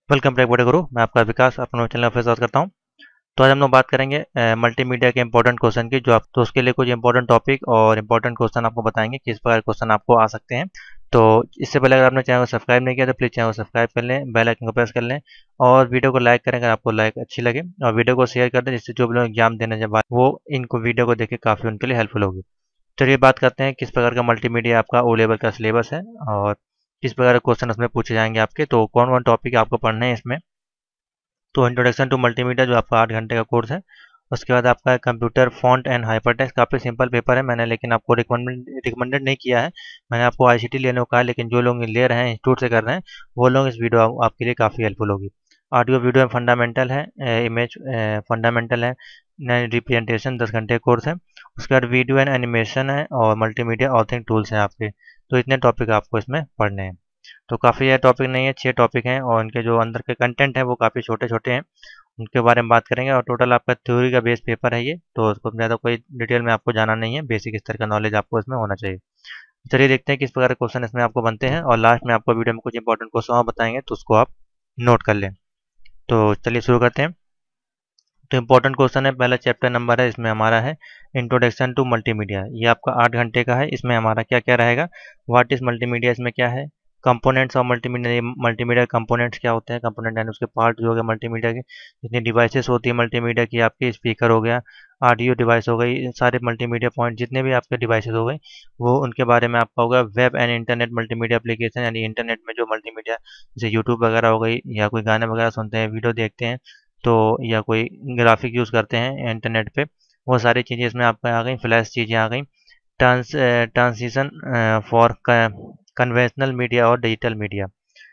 Welcome back बड़े गुरु। मैं आपका विकास अपने चैनल पर स्वागत करता हूँ। तो आज हम लोग बात करेंगे मल्टीमीडिया के इंपॉर्टेंट क्वेश्चन की, जो आप तो उसके लिए कुछ इंपॉर्टेंट टॉपिक और इंपॉर्टेंट क्वेश्चन आपको बताएंगे किस प्रकार क्वेश्चन आपको आ सकते हैं। तो इससे पहले अगर आपने चैनल को सब्सक्राइब नहीं किया तो प्लीज़ चैनल को सब्सक्राइब कर लें, बेल आइकन को प्रेस कर लें और वीडियो को लाइक करें अगर आपको लाइक अच्छी लगे, और वीडियो को शेयर कर दें जिससे जो भी लोग एग्जाम देने के बाद वो इनको वीडियो को देख के काफ़ी उनके लिए हेल्पफुल होगी। चलिए बात करते हैं किस प्रकार का मल्टीमीडिया आपका ओ लेवल का सिलेबस है और किस प्रकार के क्वेश्चन उसमें पूछे जाएंगे आपके। तो कौन कौन टॉपिक आपको पढ़ने हैं इसमें। तो इंट्रोडक्शन टू मल्टीमीडिया जो आपका 8 घंटे का कोर्स है। उसके बाद आपका कंप्यूटर फॉन्ट एंड हाइपरटेक्स्ट, काफ़ी सिंपल पेपर है, मैंने लेकिन आपको रिकमेंडेड नहीं किया है। मैंने आपको आईसीटी लेने को कहा है, लेकिन जो लोग ले रहे हैं इंस्टीट्यूट से कर रहे हैं वो लोग इस वीडियो आपके लिए काफ़ी हेल्पफुल होगी। ऑडियो वीडियो में फंडामेंटल है, इमेज फंडामेंटल है, रिप्रेजेंटेशन 10 घंटे कोर्स है। उसके बाद वीडियो एंड एनिमेशन है और मल्टीमीडिया ऑथिंग टूल्स हैं आपके। तो इतने टॉपिक आपको इसमें पढ़ने हैं। तो काफ़ी यह टॉपिक नहीं है, 6 टॉपिक हैं और इनके जो अंदर के कंटेंट हैं वो काफ़ी छोटे छोटे हैं। उनके बारे में बात करेंगे और टोटल आपका थ्योरी का बेस पेपर है ये, तो उसको ज़्यादा कोई डिटेल में आपको जाना नहीं है, बेसिक स्तर का नॉलेज आपको इसमें होना चाहिए। चलिए देखते हैं किस प्रकार के क्वेश्चन इसमें आपको बनते हैं और लास्ट में आपको वीडियो में कुछ इंपॉर्टेंट क्वेश्चन और बताएंगे तो उसको आप नोट कर लें। तो चलिए शुरू करते हैं। तो इम्पोर्टेंट क्वेश्चन है, पहला चैप्टर नंबर है इसमें हमारा है इंट्रोडक्शन टू मल्टीमीडिया। ये आपका 8 घंटे का है। इसमें हमारा क्या क्या रहेगा, व्हाट इज़ मल्टीमीडिया, इसमें क्या है, components of multimedia, multimedia components क्या होते हैं, कंपोनेंट यानी उसके पार्ट जो हो गए मल्टीमीडिया के, जितनी डिवाइसेस होती है मल्टीमीडिया की, आपकी स्पीकर हो गया, ऑडियो डिवाइस हो गई, सारे मल्टीमीडिया पॉइंट जितने भी आपके डिवाइसेस हो गए वो उनके बारे में आपका होगा। Web and internet multimedia application, यानी इंटरनेट में जो मल्टीमीडिया जैसे यूट्यूब वगैरह हो गई, या कोई गाने वगैरह सुनते हैं, वीडियो देखते हैं, तो या कोई ग्राफिक यूज़ करते हैं इंटरनेट पे, वो सारी चीज़ें इसमें आपका आ गई। फ्लैश चीज़ें आ गई। ट्रांसिशन फॉर कन्वेंशनल मीडिया और डिजिटल मीडिया।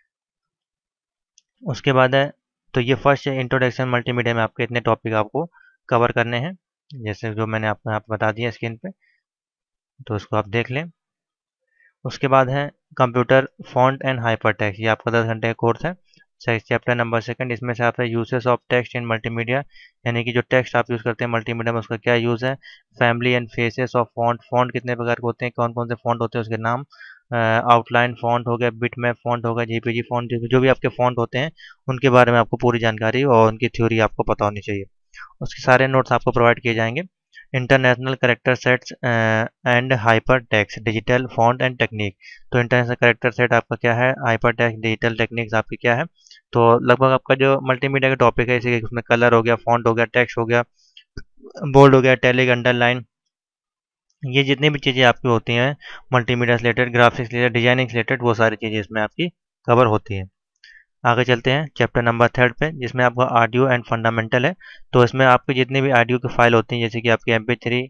उसके बाद है, तो ये फर्स्ट इंट्रोडक्शन मल्टीमीडिया में आपके इतने टॉपिक आपको कवर करने हैं, जैसे जो मैंने आपको यहाँ पे बता दिया स्क्रीन पे, तो उसको आप देख लें। उसके बाद है कंप्यूटर फॉन्ट एंड हाइपरटेक्स्ट, ये आपका 10 घंटे का कोर्स है। चैप्टर नंबर सेकंड, इसमें से आपका uses of text in multimedia, यानी कि जो टेक्स्ट आप यूज़ करते हैं मल्टीमीडिया में उसका क्या यूज़ है। Family and faces of font, font कितने प्रकार के होते हैं, कौन कौन से फॉन्ट होते हैं उसके नाम। आउटलाइन फॉन्ट हो गया, बिटमैप फॉन्ट होगा, जेपीजी फॉन्ट, जो भी आपके फॉन्ट होते हैं उनके बारे में आपको पूरी जानकारी और उनकी थ्योरी आपको पता होनी चाहिए। उसके सारे नोट्स आपको प्रोवाइड किए जाएंगे। International character sets and hyper text, digital font and technique. तो इंटरनेशनल करेक्टर सेट आपका क्या है, हाइपर टेक्स्ट, डिजिटल टेक्निक्स आपकी क्या है। तो लगभग आपका जो मल्टीमीडिया का टॉपिक है, इसी उसमें कलर हो गया, फॉन्ट हो गया, टेक्स्ट हो गया, बोल्ड हो गया, टैलिक, अंडरलाइन, ये जितनी भी चीज़ें आपकी होती हैं मल्टीमीडिया से रिलेटेड, ग्राफिक्स रिलेटेड, डिजाइनिंग से रिलेटेड, वो सारी चीज़ें इसमें आपकी कवर होती हैं। आगे चलते हैं चैप्टर नंबर थर्ड पे, जिसमें आपका ऑडियो एंड फंडामेंटल है। तो इसमें आपकी जितनी भी ऑडियो की फाइल होती हैं, जैसे कि आपकी MP3,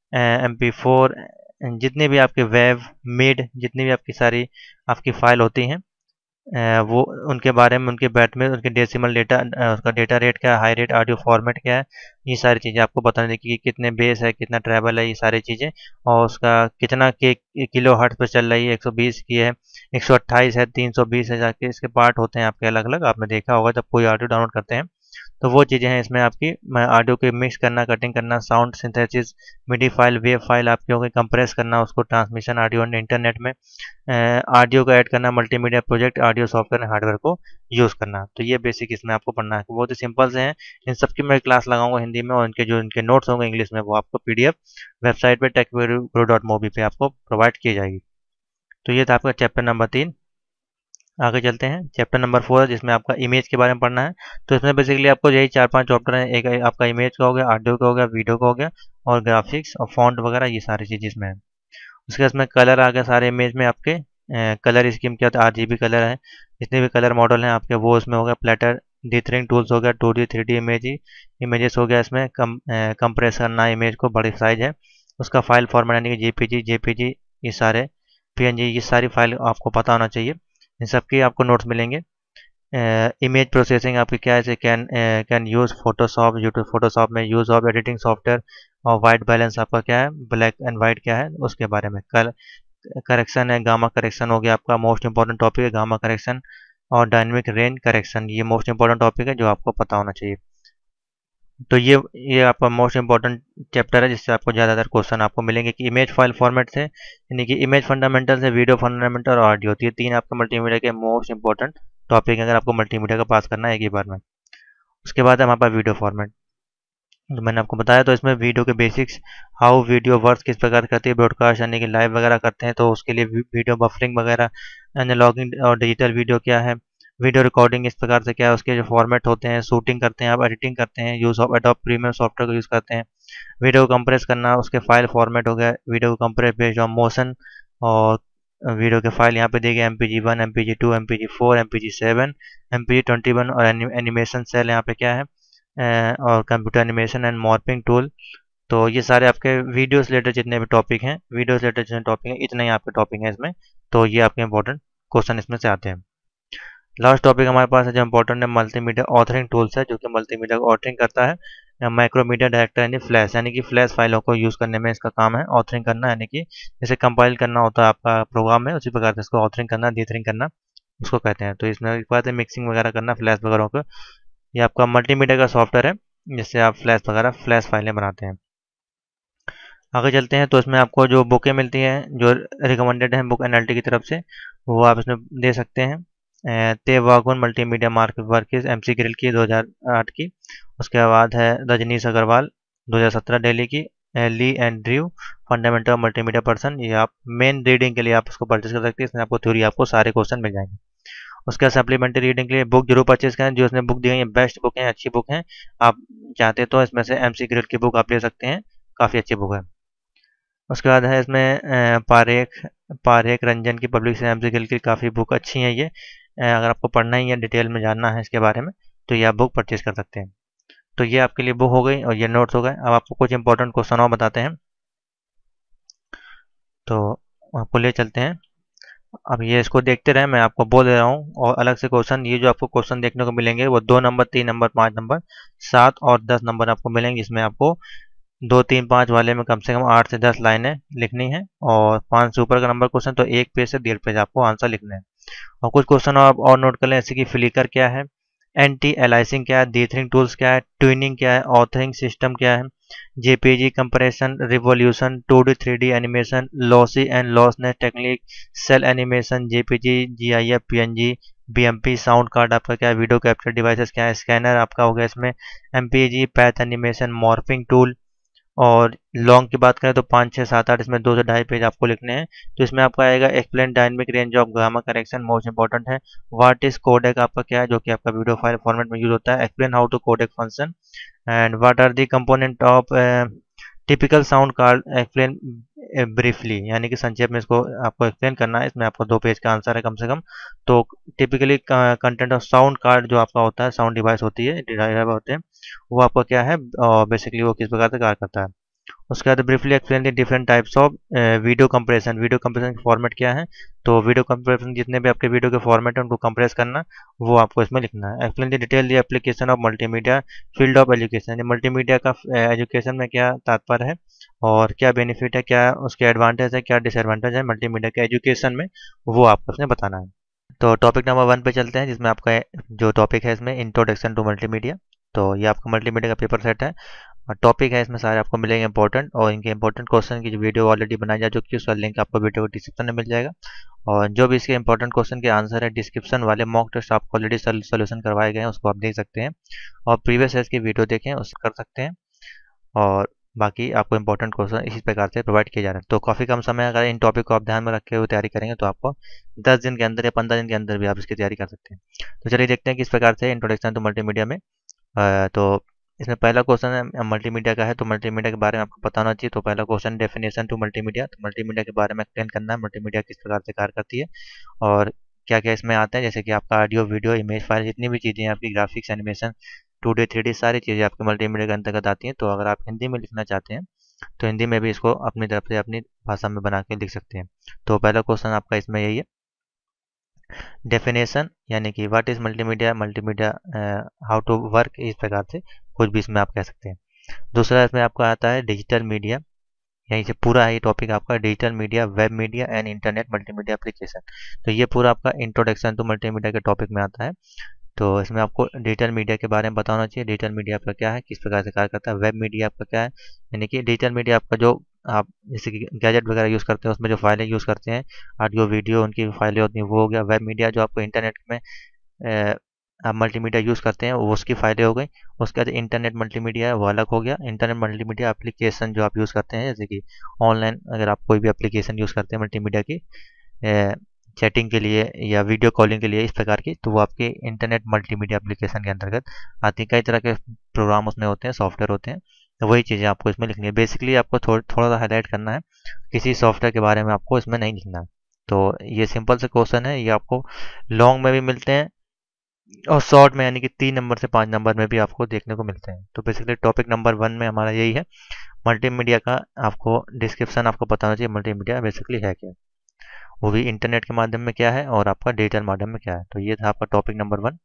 MP4, जितने भी आपके वेव, मिड, जितनी भी आपकी सारी आपकी फाइल होती हैं, वो उनके बारे में, उनके बैट में, उनके डेसिमल डेटा, उसका डेटा रेट क्या है, हाई रेट ऑडियो फॉर्मेट क्या है, ये सारी चीज़ें आपको बताने की, कितने बेस है, कितना ट्रैवल है, ये सारी चीज़ें, और उसका कितना के किलो हर्ट्ज पर चल रही है, 120 की है, 128 है, 320 है, जाके इसके पार्ट होते हैं आपके अलग अलग, आपने देखा होगा जब कोई ऑडियो डाउनलोड करते हैं। तो वो चीज़ें हैं इसमें आपकी, ऑडियो के मिक्स करना, कटिंग करना, sound synthesis, MIDI file, wave file आपकी होगी, कंप्रेस करना उसको, ट्रांसमिशन ऑडियो इंटरनेट में, ऑडियो को ऐड करना, multimedia project, audio software hardware को यूज़ करना। तो ये बेसिक इसमें आपको पढ़ना है, बहुत ही सिंपल से हैं। इन सबकी मैं क्लास लगाऊंगा हिंदी में, और इनके जो इनके नोट्स होंगे इंग्लिश में वो आपको PDF वेबसाइट पे techguru.mobi पे आपको प्रोवाइड की जाएगी। तो ये था आपका चैप्टर नंबर 3। आगे चलते हैं, चैप्टर नंबर 4 है जिसमें आपका इमेज के बारे में पढ़ना है। तो इसमें बेसिकली आपको यही 4-5 चैप्टर हैं, एक आपका इमेज का हो गया, ऑडियो का हो गया, वीडियो का हो गया, और ग्राफिक्स और फॉन्ट वगैरह, ये सारी चीज़ इसमें है। उसके बाद इसमें कलर आ गया सारे इमेज में आपके, कलर स्कीम क्या होता है, RGB कलर है, जितने भी कलर मॉडल हैं आपके वो उसमें हो गया। प्लेटर डिथरिंग टूल्स हो गया, 2D 3D इमेजेस हो गया, इसमें कंप्रेस करना इमेज को, बड़ी साइज है उसका, फाइल फॉर्मेट यानी कि JPG, ये सारे PNG, ये सारी फाइल आपको पता होना चाहिए। इन सब की आपको नोट्स मिलेंगे। इमेज प्रोसेसिंग आपकी क्या है, जैसे can use Photoshop, YouTube Photoshop में यूज़ ऑफ एडिटिंग सॉफ्टवेयर, और वाइट बैलेंस आपका क्या है, ब्लैक एंड वाइट क्या है उसके बारे में। करेक्शन है, गामा करेक्शन हो गया आपका, मोस्ट इंपॉर्टेंट टॉपिक है गामा करेक्शन, और डायनेमिक रेंज करेक्शन, ये मोस्ट इंपॉर्टेंट टॉपिक है जो आपको पता होना चाहिए। तो ये आपका मोस्ट इंपॉर्टेंट चैप्टर है, जिससे आपको ज़्यादातर क्वेश्चन आपको मिलेंगे कि इमेज फाइल फॉर्मेट से, यानी कि इमेज फंडामेंटल से वीडियो फंडामेंटल और ऑडियो, तो ये तीन आपके मल्टीमीडिया के मोस्ट इंपॉर्टेंट टॉपिक अगर आपको मल्टीमीडिया का पास करना है एक ही बार में। उसके बाद है हमारे पास वीडियो फॉर्मेट, जो मैंने आपको बताया। तो इसमें वीडियो के बेसिक्स, हाउ वीडियो वर्क, किस प्रकार करती है ब्रॉडकास्ट, यानी कि लाइव वगैरह करते हैं तो उसके लिए वीडियो बफरिंग वगैरह, एनालॉगिंग और डिजिटल वीडियो क्या है, वीडियो रिकॉर्डिंग इस प्रकार से क्या है, उसके जो फॉर्मेट होते हैं, शूटिंग करते हैं आप, एडिटिंग करते हैं, use of Adobe premium software का यूज़ करते हैं, वीडियो को कंप्रेस करना, उसके फाइल फॉर्मेट हो गया, वीडियो को कंप्रेस बेस्ड ऑन मोशन, और वीडियो के फाइल यहाँ पे दी गई MPG1, MPG2, MPG4, MPG7, MPG21, और एनिमेशन सेल यहाँ पे क्या है, और computer animation and morphing tool. तो ये सारे आपके वीडियो से रिलेटेड जितने भी टॉपिक हैं, वीडियो से रिलेटेड जितने टॉपिक हैं, इतने ही आपके टॉपिक हैं इसमें। तो ये आपके इंपॉर्टेंट क्वेश्चन इसमें से आते हैं। लास्ट टॉपिक हमारे पास है जो इंपॉर्टेंट है, मल्टीमीडिया ऑथरिंग टूल्स है, जो कि मल्टीमीडिया को ऑथरिंग करता है। माइक्रोमीडिया डायरेक्टर यानी फ्लैश, यानी कि फ्लैश फाइलों को यूज़ करने में इसका काम है ऑथरिंग करना, यानी कि जैसे कंपाइल करना होता है आपका प्रोग्राम में, उसी प्रकार से इसको ऑथरिंग करना, डीथरिंग करना उसको कहते हैं। तो इसमें एक बात है मिक्सिंग वगैरह करना फ्लैश वगैरह को। ये आपका मल्टीमीडिया का सॉफ्टवेयर है, जिससे आप फ्लैश वगैरह फ्लैश फाइलें बनाते हैं। आगे चलते हैं तो इसमें आपको जो बुकें मिलती हैं जो रिकमेंडेड हैं बुक एनएलटी की तरफ से, वो आप इसमें दे सकते हैं। Tay Vaughan multimedia mark works MC Grill की 2008 की। उसके बाद है रजनीश अग्रवाल 2017 दिल्ली की। Li and Drew fundamental multimedia Pearson, ये आप मेन रीडिंग के लिए आप इसको परचेज कर सकते हैं। इसमें आपको थ्योरी आपको सारे क्वेश्चन मिल जाएंगे। उसके बाद सप्लीमेंट्री रीडिंग के लिए बुक जरूर परचेज करें, जो इसमें बुक दी गई है बेस्ट बुक है, अच्छी बुक है। आप चाहते तो इसमें से MC ग्रिल की बुक आप ले सकते हैं, काफ़ी अच्छी बुक है। उसके बाद है इसमें पारेख पारेख रंजन की पब्लिक से MC गिल की काफ़ी बुक अच्छी है ये। अगर आपको पढ़ना ही है, डिटेल में जानना है इसके बारे में, तो ये आप बुक परचेज कर सकते हैं। तो ये आपके लिए बुक हो गई और ये नोट्स हो गए। अब आपको कुछ इंपॉर्टेंट क्वेश्चन और बताते हैं, तो आपको ले चलते हैं। अब ये इसको देखते रहे, मैं आपको बोल दे रहा हूँ, और अलग से क्वेश्चन, ये जो आपको क्वेश्चन देखने को मिलेंगे वो 2 नंबर, 3 नंबर, 5 नंबर, 7 और 10 नंबर आपको मिलेंगे, जिसमें आपको 2, 3, 5 वाले में कम से कम 8 से 10 लाइनें लिखनी है, और 5 से ऊपर का नंबर क्वेश्चन तो 1 पेज से 1.5 पेज आपको आंसर लिखना है। और कुछ क्वेश्चन आप और नोट कर लें, जैसे कि फ्लिकर क्या है, एंटी एलाइसिंग क्या है, डीथरिंग टूल्स क्या है, ट्यूनिंग क्या है, ऑथरिंग सिस्टम क्या है, JPG compression, revolution, 2D 3D animation, lossy and lossless technique, cel animation, JPG, GIF, PNG, BMP, sound card आपका क्या है, वीडियो कैप्चर डिवाइसेस क्या है, स्कैनर आपका हो गया इसमें, MPG, path animation, morphing tool. और लॉन्ग की बात करें तो 5, 6, 7, 8, इसमें 2 से 2.5 पेज आपको लिखने हैं। तो इसमें आपका आएगा explain dynamic range of gamma correction, most important है। व्हाट इज कोडेक आपका क्या है, जो कि आपका वीडियो फाइल फॉर्मेट में यूज होता है। Explain how to codec function, and what are the component of typical sound card, explain briefly, यानी कि संक्षेप में इसको आपको एक्सप्लेन करना है। इसमें आपको 2 पेज का आंसर है कम से कम। तो typically content of sound card जो आपका होता है, साउंड डिवाइस होती है, ड्राइवर होते हैं, वो आपका क्या है, बेसिकली वो किस प्रकार से कार्य करता है। उसके बाद briefly explain the different types of video compression, video compression का फॉर्मेट क्या है। तो वीडियो कंप्रेशन जितने भी आपके वीडियो के फॉर्मेट है उनको कंप्रेस करना, वो आपको इसमें लिखना है। Explain the detail the application of multimedia field of education, multimedia का एजुकेशन में क्या तात्पर्य है और क्या बेनिफिट है, क्या उसके एडवांटेज है, क्या डिसएडवांटेज है मल्टीमीडिया के एजुकेशन में, वो आपको इसमें बताना है। तो टॉपिक नंबर 1 पे चलते हैं, जिसमें आपका जो टॉपिक है इसमें इंट्रोडक्शन टू मल्टीमीडिया। तो ये आपका मल्टीमीडिया का पेपर सेट है और टॉपिक है, इसमें सारे आपको मिलेंगे इंपॉर्टेंट, और इनके इंपॉर्टेंट क्वेश्चन की जो वीडियो ऑलरेडी बनाई जा चुकी है उसका लिंक आपको वीडियो को डिस्क्रिप्शन में मिल जाएगा। और जो भी इसके इंपॉर्टेंट क्वेश्चन के आंसर है, डिस्क्रिप्शन वाले मॉक टेस्ट आपको ऑलरेडी सोल्यूशन करवाए गए हैं, उसको आप देख सकते हैं, और प्रीवियस ईयर की वीडियो देखें, उससे कर सकते हैं। और बाकी आपको इंपॉर्टेंट क्वेश्चन इसी प्रकार से प्रोवाइड किए जा रहे हैं। तो काफ़ी कम समय, अगर इन टॉपिक को आप ध्यान में रखे हुए तैयारी करेंगे तो आपको 10 दिन के अंदर या 15 दिन के अंदर भी आप इसकी तैयारी कर सकते हैं। तो चलिए देखते हैं किस प्रकार से इंट्रोडक्शन टू मल्टीमीडिया में। तो इसमें पहला क्वेश्चन है मल्टीमीडिया का है, तो मल्टीमीडिया के बारे में आपको पता होना चाहिए। तो पहला क्वेश्चन डेफिनेशन टू मल्टीमीडिया, तो मल्टीमीडिया के बारे में एक्सप्लेन करना है, मल्टीमीडिया किस प्रकार से कार्य करती है और क्या क्या इसमें आता है, जैसे कि आपका ऑडियो, वीडियो, इमेज फाइल, जितनी भी चीज़ें आपकी ग्राफिक्स, एनिमेशन, 2D 3D सारी चीज़ें आपके मल्टीमीडिया के अंतर्गत आती हैं। तो अगर आप हिंदी में लिखना चाहते हैं तो हिंदी में भी इसको अपनी तरफ से अपनी भाषा में बना के लिख सकते हैं। तो पहला क्वेश्चन आपका इसमें यही है, डेफिनेशन यानी कि what is multimedia, multimedia how to work, इस प्रकार से कुछ भी इसमें आप कह सकते हैं। दूसरा इसमें आपका आता है डिजिटल मीडिया, यहीं से पूरा ये टॉपिक आपका digital media, web media and internet multimedia application. तो ये पूरा आपका इंट्रोडक्शन टू मल्टीमीडिया के टॉपिक में आता है। तो इसमें आपको डिजिटल मीडिया के बारे में बताना चाहिए। डिजिटल मीडिया आपका क्या है, किस प्रकार से कार्य करता है। वेब मीडिया आपका क्या है, यानी कि डिजिटल मीडिया आपका जो आप जैसे कि गैजेट वगैरह यूज़ करते हैं उसमें जो फाइलें यूज़ करते हैं, ऑडियो वीडियो उनकी फाइलें होती हैं, वो हो गया। वेब मीडिया जो आपको इंटरनेट में आप मल्टीमीडिया यूज़ करते हैं वो उसकी फ़ायदे हो गई। उसके बाद इंटरनेट मल्टीमीडिया है वो अलग हो गया। इंटरनेट मल्टीमीडिया एप्लीकेशन जो आप यूज़ करते हैं, जैसे कि ऑनलाइन अगर आप कोई भी एप्लीकेशन यूज़ करते हैं मल्टीमीडिया की चैटिंग के लिए या वीडियो कॉलिंग के लिए इस प्रकार की, तो वो आपके इंटरनेट मल्टीमीडिया एप्लीकेशन के अंतर्गत आती है। कई तरह के प्रोग्राम उसमें होते हैं, सॉफ्टवेयर होते हैं, तो वही चीज़ें आपको इसमें लिखनी है। बेसिकली आपको थोड़ा सा हाईलाइट करना है, किसी सॉफ्टवेयर के बारे में आपको इसमें नहीं लिखना है। तो ये सिंपल से क्वेश्चन है, ये आपको लॉन्ग में भी मिलते हैं और शॉर्ट में यानी कि 3 नंबर से 5 नंबर में भी आपको देखने को मिलते हैं। तो बेसिकली टॉपिक नंबर 1 में हमारा यही है, मल्टीमीडिया का आपको डिस्क्रिप्शन आपको बताना चाहिए मल्टीमीडिया बेसिकली है क्या, वो भी इंटरनेट के माध्यम में क्या है और आपका डिजिटल माध्यम में क्या है। तो ये था आपका टॉपिक नंबर 1।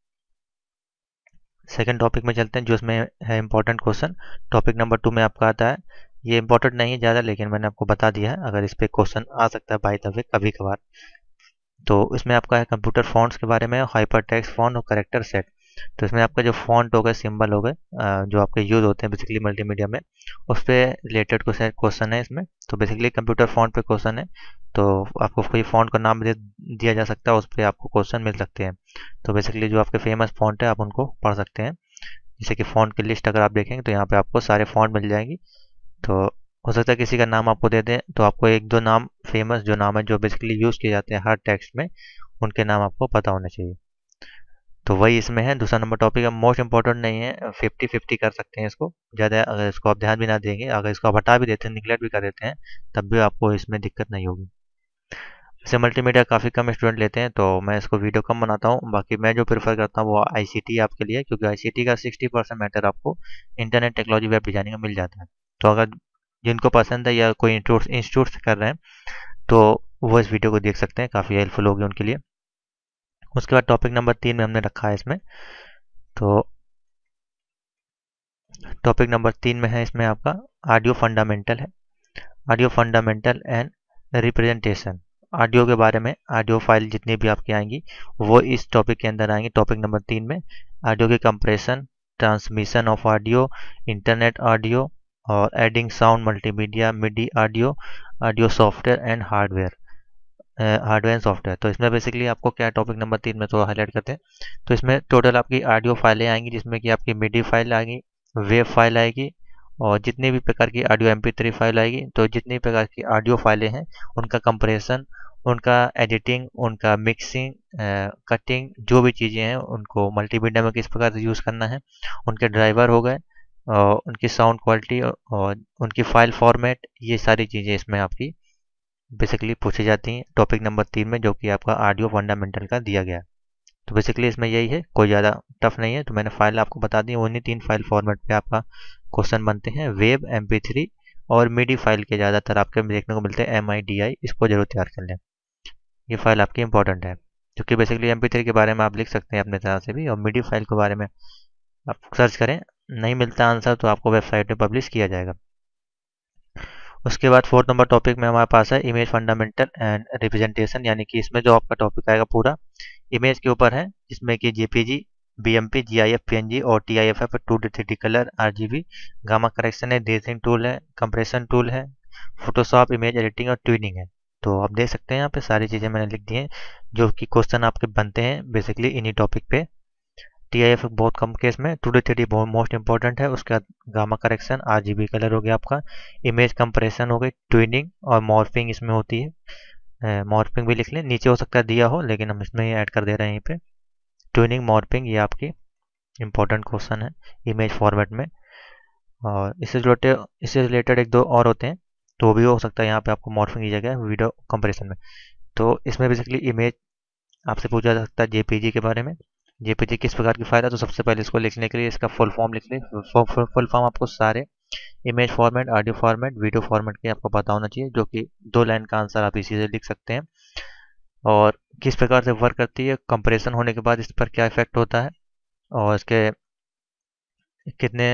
सेकंड टॉपिक में चलते हैं जो इसमें है इंपॉर्टेंट क्वेश्चन। टॉपिक नंबर 2 में आपका आता है, ये इंपॉर्टेंट नहीं है ज़्यादा, लेकिन मैंने आपको बता दिया है, अगर इस पर क्वेश्चन आ सकता है बाय द वे कभी कभार। तो इसमें आपका है कंप्यूटर फॉन्ट्स के बारे में, हाइपर टेक्स्ट फॉन्ट और करेक्टर सेट। तो इसमें आपका जो फॉन्ट हो गए, सिंबल हो गए, जो आपके यूज़ होते हैं बेसिकली मल्टीमीडिया में, उस पर रिलेटेड क्वेश्चन है इसमें। तो बेसिकली कंप्यूटर फॉन्ट पे क्वेश्चन है, तो आपको कोई फॉन्ट का नाम दिया जा सकता है, उस पर आपको क्वेश्चन मिल सकते हैं। तो बेसिकली जो आपके फेमस फॉन्ट है आप उनको पढ़ सकते हैं। जैसे कि फॉन्ट की लिस्ट अगर आप देखेंगे तो यहाँ पे आपको सारे फॉन्ट मिल जाएंगी। तो हो सकता है किसी का नाम आपको दे दें, तो आपको 1-2 नाम फेमस जो नाम है जो बेसिकली यूज़ किए जाते हैं हर टेक्स्ट में, उनके नाम आपको पता होने चाहिए। तो वही इसमें है। दूसरा नंबर टॉपिक है, मोस्ट इंपॉर्टेंट नहीं है, 50-50 कर सकते हैं इसको ज़्यादा। अगर इसको आप ध्यान भी ना देंगे, अगर इसको आप हटा भी देते हैं, निगलेक्ट भी कर देते हैं, तब भी आपको इसमें दिक्कत नहीं होगी। वैसे मल्टीमीडिया काफ़ी कम स्टूडेंट लेते हैं, तो मैं इसको वीडियो कम बनाता हूँ। बाकी मैं जो प्रेफर करता हूँ वो आईसीटी आपके लिए, क्योंकि आईसीटी का 60% मैटर आपको इंटरनेट टेक्नोलॉजी वेब डिजाइनिंग में मिल जाता है। तो अगर जिनको पसंद है या कोई इंस्टीट्यूट से कर रहे हैं, तो वो इस वीडियो को देख सकते हैं, काफ़ी हेल्पफुल होगी उनके लिए। उसके बाद टॉपिक नंबर 3 में हमने रखा है इसमें, तो टॉपिक नंबर 3 में है इसमें आपका ऑडियो फंडामेंटल है, audio fundamental and representation. Audio के बारे में, ऑडियो फाइल जितनी भी आपकी आएंगी वो इस टॉपिक के अंदर आएंगी। टॉपिक नंबर 3 में ऑडियो के compression, transmission of audio, internet audio और adding sound, multimedia, MIDI audio, audio software and hardware, hardware and software. तो इसमें बेसिकली आपको क्या टॉपिक नंबर 3 में तो हाईलाइट करते हैं। तो इसमें टोटल आपकी ऑडियो फाइलें आएंगी, जिसमें कि आपकी मिडी फाइल आएगी, वेब फाइल आएगी और जितने भी प्रकार की ऑडियो MP3 फाइल आएगी। तो जितनी प्रकार की ऑडियो फाइलें हैं उनका कंप्रेशन, उनका एडिटिंग, उनका मिक्सिंग, कटिंग, जो भी चीज़ें हैं उनको मल्टीमीडिया में किस प्रकार से यूज़ करना है, उनके ड्राइवर हो गए और उनकी साउंड क्वालिटी और उनकी फाइल फॉर्मेट, ये सारी चीज़ें इसमें आपकी बेसिकली पूछी जाती हैं टॉपिक नंबर 3 में, जो कि आपका ऑडियो फंडामेंटल का दिया गया है। तो बेसिकली इसमें यही है, कोई ज़्यादा टफ नहीं है। तो मैंने फाइल आपको बता दी, उन्हीं 3 फाइल फॉर्मेट पे आपका क्वेश्चन बनते हैं। वेब, MP3 और मिडी फाइल के ज़्यादातर आपके देखने को मिलते हैं। MIDI, इसको जरूर तैयार कर लें, ये फाइल आपकी इंपॉर्टेंट है। क्योंकि बेसिकली MP3 के बारे में आप लिख सकते हैं अपने तरह से भी, और मिडी फाइल के बारे में आप सर्च करें, नहीं मिलता आंसर तो आपको वेबसाइट में पब्लिश किया जाएगा। उसके बाद 4 नंबर टॉपिक में हमारे पास है इमेज फंडामेंटल एंड रिप्रेजेंटेशन, यानी कि इसमें जो आपका टॉपिक आएगा पूरा इमेज के ऊपर है, जिसमें कि JPG, BMP, GIF, PNG और TIFF, 2D 3D colour, RGB, gamma correction है, डेजिंग टूल है, कंप्रेशन टूल है, फोटोशॉप, इमेज एडिटिंग और ट्यूनिंग है। तो आप देख सकते हैं यहाँ पे सारी चीज़ें मैंने लिख दी हैं जो कि क्वेश्चन आपके बनते हैं बेसिकली इन्हीं टॉपिक पे। TIF बहुत कम केस में, 2D 3D बहुत मोस्ट इंपॉर्टेंट है। उसके बाद गामा करेक्शन, RGB कलर हो गया आपका, इमेज कंप्रेशन हो गई, ट्यूनिंग और मॉर्फिंग इसमें होती है। मॉर्फिंग भी लिख लें, नीचे हो सकता है दिया हो लेकिन हम इसमें ऐड कर दे रहे हैं यहीं पे। ट्यूनिंग, मॉर्फिंग, ये आपकी इंपॉर्टेंट क्वेश्चन है इमेज फॉर्मेट में। और इससे रिलेटेड 1-2 और होते हैं, तो भी हो सकता है यहाँ पे आपको मॉर्फिंग की जगह वीडियो कंपैरिजन में। तो इसमें बेसिकली इमेज आपसे पूछा जा सकता है JPG के बारे में, JPG किस प्रकार की फाइल है। तो सबसे पहले इसको लिखने के लिए इसका फुल फॉर्म लिख ले। फुल फॉर्म आपको सारे image format, audio format, video format के आपको पता होना चाहिए, जो कि 2 लाइन का आंसर आप इसी से लिख सकते हैं। और किस प्रकार से वर्क करती है, कंप्रेशन होने के बाद इस पर क्या इफेक्ट होता है, और इसके कितने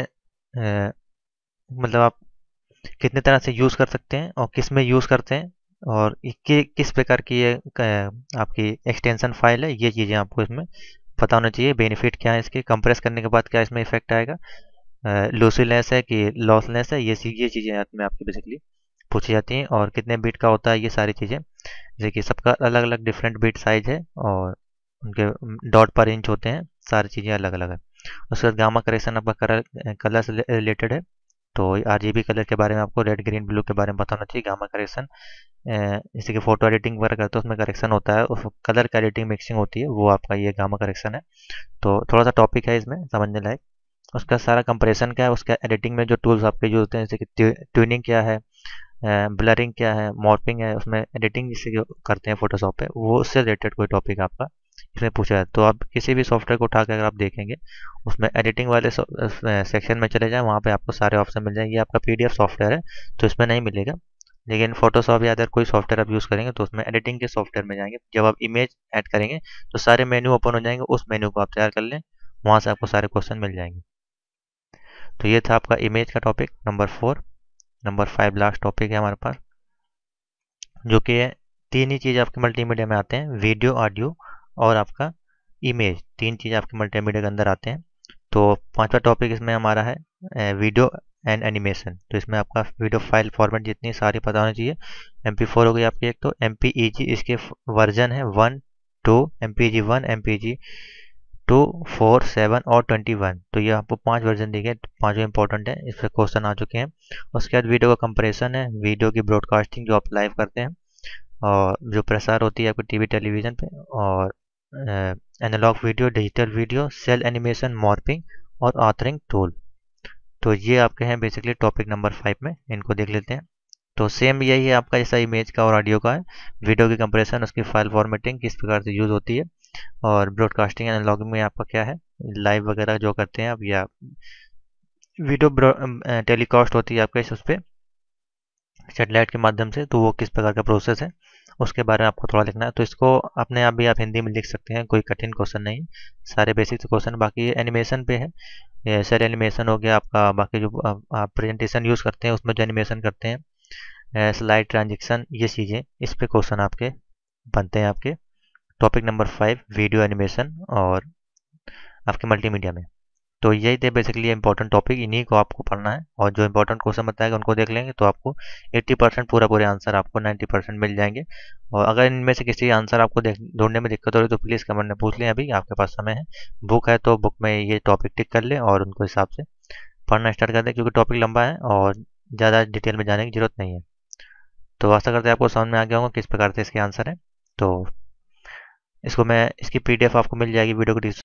मतलब आप कितने तरह से यूज़ कर सकते हैं और किस में यूज़ करते हैं, और किस प्रकार की ये आपकी एक्सटेंशन फाइल है, ये चीज़ें आपको इसमें पता होना चाहिए बेनिफिट क्या है इसके, कंप्रेस करने के बाद क्या इसमें इफेक्ट आएगा, लॉसीलेस है कि लॉसलेस है, ये चीज़ें में आपकी बेसिकली पूछी जाती हैं। और कितने बीट का होता है, ये सारी चीज़ें, जैसे कि सबका अलग अलग डिफरेंट बीट साइज है और उनके डॉट पर इंच होते हैं, सारी चीज़ें अलग अलग है। उसके बाद गामा करेक्शन आपका कलर से रिलेटेड है, तो आरजीबी कलर के बारे में आपको रेड ग्रीन ब्लू के बारे में पता होना चाहिए। गामा करेक्शन जैसे कि फोटो एडिटिंग वगैरह करते हो उसमें करेक्शन होता है, उस कलर का एडिटिंग मिक्सिंग होती है, वो आपका ये गामा करेक्शन है। तो थोड़ा सा टॉपिक है इसमें समझने लायक। उसका सारा कंप्रेशन क्या है, उसका एडिटिंग में जो टूल्स आपके यूज होते हैं, जैसे कि ट्यूनिंग क्या है, ब्लरिंग क्या है, मॉर्पिंग है, उसमें एडिटिंग जिससे जो करते हैं फोटोशॉप पे, वो उससे रिलेटेड कोई टॉपिक आपका इसमें पूछा है। तो आप किसी भी सॉफ्टवेयर को उठा के अगर आप देखेंगे, उसमें एडिटिंग वाले सेक्शन में चले जाएं, वहाँ पे आपको सारे ऑप्शन मिल जाएंगे। ये आपका पीडीएफ सॉफ्टवेयर है तो इसमें नहीं मिलेगा, लेकिन फोटोशॉप या अदर कोई सॉफ्टवेयर आप यूज़ करेंगे तो उसमें एडिटिंग के सॉफ्टवेयर में जाएंगे, जब आप इमेज ऐड करेंगे तो सारे मेन्यू ओपन हो जाएंगे, उस मेन्यू को आप तैयार कर लें, वहाँ से आपको सारे क्वेश्चन मिल जाएंगे। तो ये था आपका इमेज का topic number 4। Number 5 last topic है हमारे पास, जो कि तीन ही चीज़ आपके मल्टीमीडिया में आते हैं, वीडियो, ऑडियो और आपका इमेज। तीन चीज़ आपके मल्टीमीडिया के अंदर आते हैं। तो पांचवा टॉपिक इसमें हमारा है वीडियो एंड एनिमेशन। तो इसमें आपका वीडियो फाइल फॉर्मेट जितनी सारी पता होनी चाहिए। MP4 हो गई आपकी एक, तो MPEG इसके वर्जन है 1, 2, MPEG 1, MPEG 2, 4, 7 और 21। तो ये आपको 5 वर्जन दिए गए, पाँचों इंपॉर्टेंट है, इस पर क्वेश्चन आ चुके हैं। उसके बाद वीडियो का कंप्रेशन है, वीडियो की ब्रॉडकास्टिंग जो आप लाइव करते हैं और जो प्रसार होती है आपको टीवी टेलीविज़न पे, और analogue video, digital video, cel animation, morphing और ऑथरिंग टूल। तो ये आपके हैं बेसिकली टॉपिक नंबर 5 में, इनको देख लेते हैं। तो सेम यही है आपका जैसा इमेज का और ऑडियो का है, वीडियो की कंप्रेशन, उसकी फाइल फॉर्मेटिंग किस प्रकार से यूज़ होती है, और ब्रॉडकास्टिंग एनालॉग में आपका क्या है, लाइव वगैरह जो करते हैं आप, या वीडियो टेलीकास्ट होती है आपके उस पर सेटेलाइट के माध्यम से, तो वो किस प्रकार का प्रोसेस है उसके बारे में आपको थोड़ा लिखना है। तो इसको अपने आप भी आप हिंदी में लिख सकते हैं, कोई कठिन क्वेश्चन नहीं, सारे बेसिक क्वेश्चन। बाकी एनिमेशन पे है, ये सेल एनिमेशन हो गया आपका, बाकी जो आप प्रेजेंटेशन यूज़ करते हैं उसमें जो एनिमेशन करते हैं, स्लाइड ट्रांजेक्शन, ये चीज़ें, इस पे क्वेश्चन आपके बनते हैं आपके टॉपिक नंबर 5 वीडियो एनिमेशन और आपके मल्टीमीडिया में। तो यही थे बेसिकली इंपॉर्टेंट टॉपिक, इन्हीं को आपको पढ़ना है, और जो इंपॉर्टेंट क्वेश्चन बताएगा उनको देख लेंगे तो आपको 80% पूरे आंसर आपको 90% मिल जाएंगे। और अगर इनमें से किसी आंसर आपको ढूंढने में दिक्कत हो रही है तो प्लीज़ कमेंट में पूछ लें, अभी आपके पास समय है। बुक है तो बुक में ये टॉपिक टिक कर लें और उनको हिसाब से पढ़ना स्टार्ट कर दें, क्योंकि टॉपिक लंबा है और ज़्यादा डिटेल में जाने की जरूरत नहीं है। तो आशा करते हैं आपको समझ में आ गया होगा किस प्रकार से इसके आंसर है। तो इसको मैं इसकी PDF आपको मिल जाएगी वीडियो को